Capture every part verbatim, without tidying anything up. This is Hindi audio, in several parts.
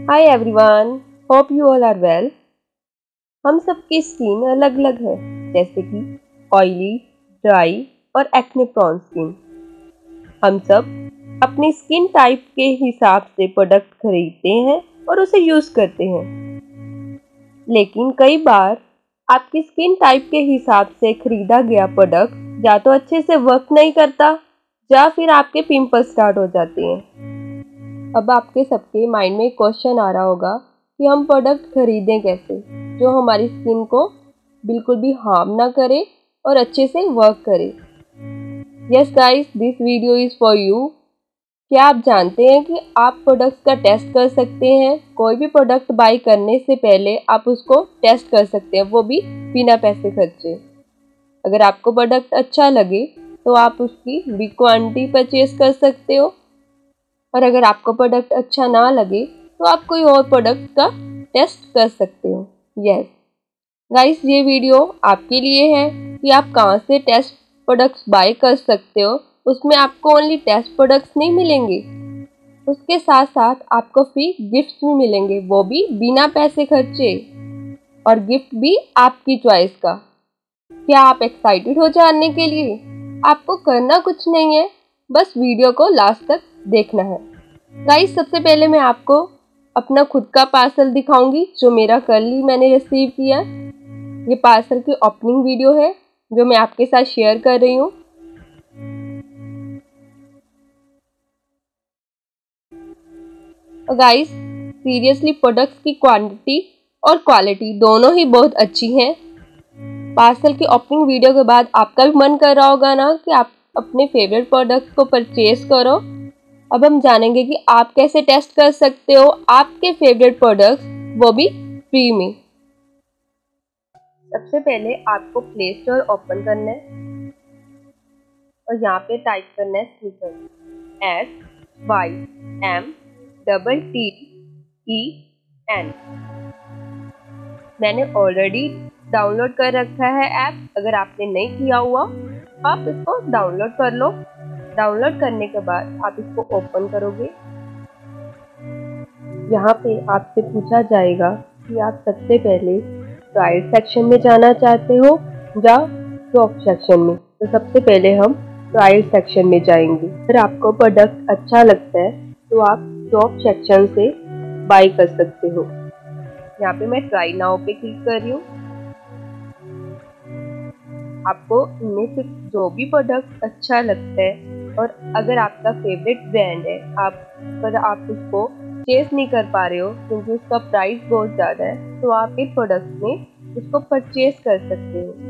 Hi everyone, hope you all are well. हम सबकी स्किन अलग अलग है, जैसे कि ऑयली, ड्राई और एक्ने प्रोन स्किन। हम सब अपनी स्किन टाइप के हिसाब से प्रोडक्ट खरीदते हैं और उसे यूज़ करते हैं। लेकिन कई बार आपकी स्किन टाइप के हिसाब से खरीदा गया प्रोडक्ट या तो अच्छे से वर्क नहीं करता या फिर आपके पिंपल स्टार्ट हो जाते हैं। अब आपके सबके माइंड में क्वेश्चन आ रहा होगा कि हम प्रोडक्ट खरीदें कैसे जो हमारी स्किन को बिल्कुल भी हार्म ना करे और अच्छे से वर्क करे। Yes guys, this video is for you. क्या आप जानते हैं कि आप प्रोडक्ट्स का टेस्ट कर सकते हैं? कोई भी प्रोडक्ट बाय करने से पहले आप उसको टेस्ट कर सकते हैं, वो भी बिना पैसे खर्चे। अगर आपको प्रोडक्ट अच्छा लगे तो आप उसकी बिग क्वांटिटी परचेज कर सकते हो, और अगर आपको प्रोडक्ट अच्छा ना लगे तो आप कोई और प्रोडक्ट का टेस्ट कर सकते हो। यस गाइस, ये वीडियो आपके लिए है कि आप कहाँ से टेस्ट प्रोडक्ट्स बाय कर सकते हो। उसमें आपको ओनली टेस्ट प्रोडक्ट्स नहीं मिलेंगे, उसके साथ साथ आपको फ्री गिफ्ट्स भी मिलेंगे, वो भी बिना पैसे खर्चे, और गिफ्ट भी आपकी चॉइस का। क्या आप एक्साइटेड हो जानने के लिए? आपको करना कुछ नहीं है, बस वीडियो को लास्ट तक देखना है। गाइस, सबसे पहले मैं आपको अपना खुद का पार्सल दिखाऊंगी जो मेरा कल ही मैंने रिसीव किया। ये पार्सल की ओपनिंग वीडियो है जो मैं आपके साथ शेयर कर रही हूँ। गाइस, सीरियसली प्रोडक्ट्स की क्वांटिटी और क्वालिटी दोनों ही बहुत अच्छी हैं। पार्सल की ओपनिंग वीडियो के बाद आपका भी मन कर रहा होगा ना कि आप अपने फेवरेट प्रोडक्ट को परचेज करो। अब हम जानेंगे कि आप कैसे टेस्ट कर सकते हो आपके फेवरेट प्रोडक्ट्स, वो भी फ्री में। सबसे पहले आपको प्ले स्टोर ओपन करना है और यहाँ पे टाइप करना है sneaker, S Y M double T E N. मैंने ऑलरेडी डाउनलोड कर रखा है ऐप। अगर आपने नहीं किया हुआ आप इसको डाउनलोड कर लो। डाउनलोड करने के बाद आप इसको ओपन करोगे। यहाँ पे आपसे पूछा जाएगा कि आप सबसे पहले ट्रायल सेक्शन में जाना चाहते हो या शॉप सेक्शन में। तो सबसे पहले हम ट्रायल सेक्शन में जाएंगे। अगर आपको प्रोडक्ट अच्छा लगता है तो आप शॉप सेक्शन से बाय कर सकते हो। यहाँ पे मैं ट्राई नाउ पे क्लिक कर रही हूँ। आपको इनमें से जो भी प्रोडक्ट अच्छा लगता है और अगर आपका फेवरेट ब्रांड है, आप अगर आप उसको परचेज नहीं कर पा रहे हो क्योंकि उसका प्राइस बहुत ज़्यादा है, तो आप एक प्रोडक्ट में उसको परचेज कर सकते हो।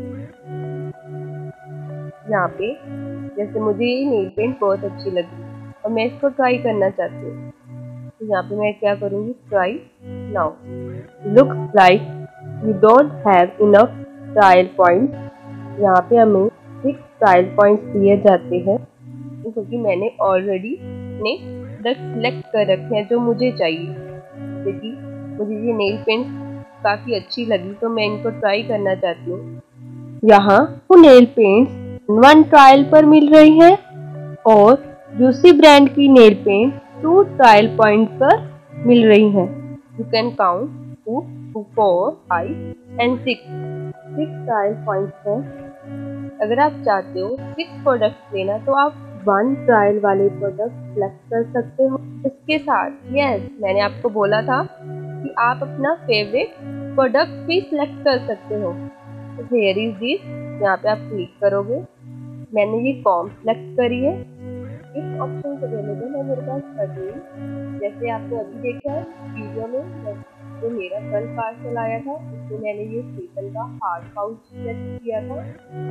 यहाँ पे जैसे मुझे ये नेल पेंट बहुत अच्छी लगी और मैं इसको ट्राई करना चाहती हूँ, तो यहाँ पे मैं क्या करूँगी, try now. Looks like you don't have enough trial points. यहाँ पे हमें सिक्स ट्रायल पॉइंट्स दिए जाते हैं क्योंकि मैंने ऑलरेडी अपने प्रोडक्ट सेलेक्ट कर रखे हैं जो मुझे चाहिए। जैसे कि मुझे ये नेल पेंट काफ़ी अच्छी लगी तो मैं इनको ट्राई करना चाहती हूँ। यहाँ वो नेल पेंट्स वन ट्रायल पर मिल रही है और दूसरी ब्रांड की nail paint two trial point पर मिल रही है। You can count two two four five and six six trial points हैं। अगर आप चाहते हो सिक्स प्रोडक्ट्स लेना तो आप वन ट्रायल वाले प्रोडक्ट सेलेक्ट कर सकते हो। इसके साथ यस, मैंने आपको बोला था कि आप अपना फेवरेट प्रोडक्ट भी सिलेक्ट कर सकते हो। तो हेयर इज दिस, यहाँ पे आप क्लिक करोगे। मैंने ये कॉम सेलेक्ट करी है। इस ऑप्शन अवेलेबल है मेरे पास थर्टीन। जैसे आपने अभी देखा है वीडियो में, जो मेरा कल पार्सल आया था उसमें मैंने ये स्टेपल का हार्ड पाउच सेलेक्ट किया था।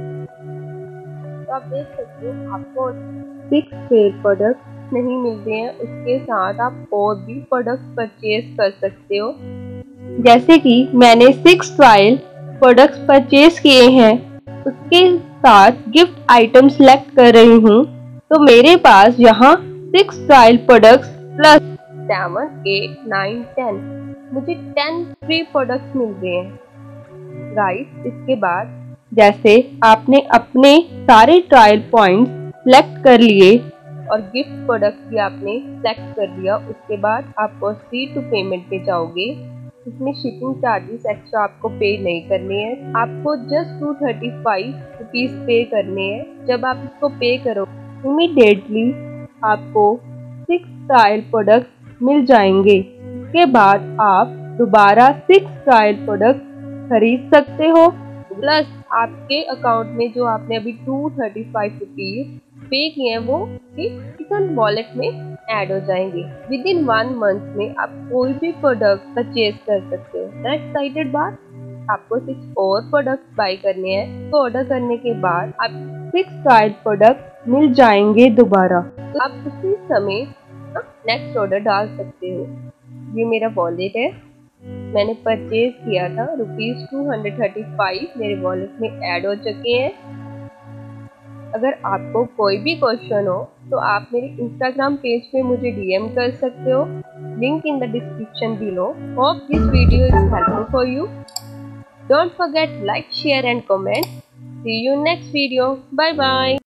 तो आप देख सकते हो आपको सिक्स फेयर प्रोडक्ट नहीं मिलते हैं, उसके साथ आप और भी प्रोडक्ट परचेज कर सकते हो। जैसे कि मैंने सिक्स ट्रायल प्रोडक्ट्स परचेज किए हैं, उसके साथ गिफ्ट आइटम सेलेक्ट कर रही हूँ, तो मेरे पास यहाँ six trial products plus seven eight nine ten, मुझे टेन फ्री प्रोडक्ट्स मिल रहे हैं। गाइस, इसके बाद जैसे आपने अपने सारे ट्रायल पॉइंट्स सेलेक्ट कर लिए और गिफ्ट प्रोडक्ट भी आपने सेलेक्ट कर दिया। उसके बाद आप प्रोसीड टू पेमेंट पे जाओगे। इसमें शिपिंग चार्जेस एक्स्ट्रा आपको पे नहीं करने हैं, आपको just two thirty five rupees pay करने हैं। जब आप इसको पे करो इमीडिएटली आपको सिक्स ट्रायल प्रोडक्ट मिल जाएंगे। इसके बाद आप दोबारा सिक्स ट्रायल प्रोडक्ट खरीद सकते हो, प्लस आपके अकाउंट में जो आपने अभी टू थर्टी फाइव रुपीज़ पे किए हैं वो किचन वॉलेट में ऐड हो जाएंगे। विद इन वन मंथ में आप कोई भी प्रोडक्ट परचेज कर सकते हो। नेक्स्ट एक्साइटेड बात, आपको सिक्स और प्रोडक्ट बाय करने हैं, तो ऑर्डर करने के बाद आप सिक्स ट्रायल प्रोडक्ट मिल जाएंगे दोबारा। तो आप उसी समय नेक्स्ट ऑर्डर डाल सकते हो। ये मेरा वॉलेट है, मैंने परचेज किया था, rupees two hundred thirty five मेरे वॉलेट में ऐड हो चुके हैं। अगर आपको कोई भी क्वेश्चन हो तो आप मेरे इंस्टाग्राम पेज पे मुझे डीएम कर सकते हो, link in the description below. Hope this video is helpful for you. Don't forget like, share and comment. See you next video. Bye bye.